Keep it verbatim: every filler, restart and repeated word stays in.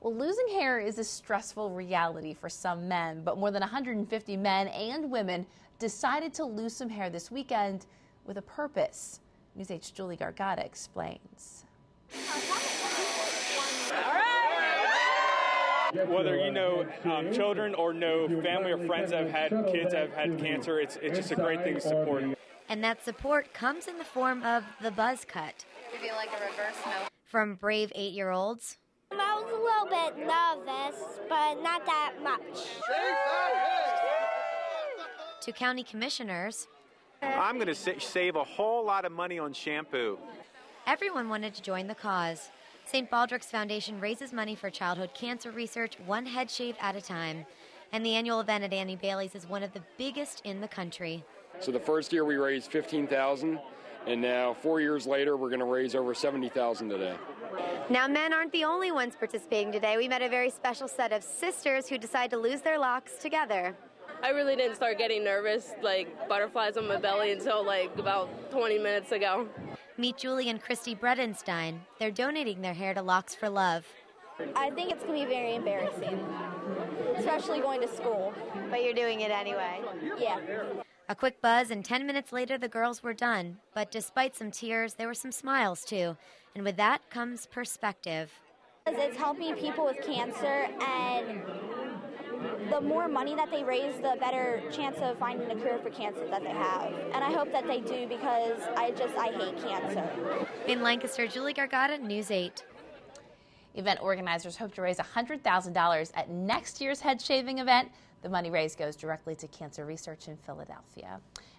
Well, losing hair is a stressful reality for some men, but more than one hundred fifty men and women decided to lose some hair this weekend with a purpose. News eight's Julie Gargata explains. Whether you know um, children or know family or friends that have had kids that have had cancer, it's, it's just a great thing to support. And that support comes in the form of the buzz cut. Would you like a reverse no? From brave eight-year-olds. I was a little bit nervous, but not that much. To county commissioners. I'm going to sa- save a whole lot of money on shampoo. Everyone wanted to join the cause. Saint Baldrick's Foundation raises money for childhood cancer research, one head shave at a time. And the annual event at Annie Bailey's is one of the biggest in the country. So the first year we raised fifteen thousand dollars, and now four years later we're going to raise over seventy thousand dollars today. Now, men aren't the only ones participating today. We met a very special set of sisters who decided to lose their locks together. I really didn't start getting nervous, like butterflies on my belly, until like about twenty minutes ago. Meet Julie and Christy Bredenstein. They're donating their hair to Locks for Love. I think it's going to be very embarrassing, especially going to school. But you're doing it anyway. Yeah. A quick buzz, and ten minutes later, the girls were done. But despite some tears, there were some smiles, too. And with that comes perspective. It's helping people with cancer, and the more money that they raise, the better chance of finding a cure for cancer that they have. And I hope that they do, because I just, I hate cancer. In Lancaster, Julie Gargata, News eight. Event organizers hope to raise one hundred thousand dollars at next year's head shaving event. The money raised goes directly to cancer research in Philadelphia.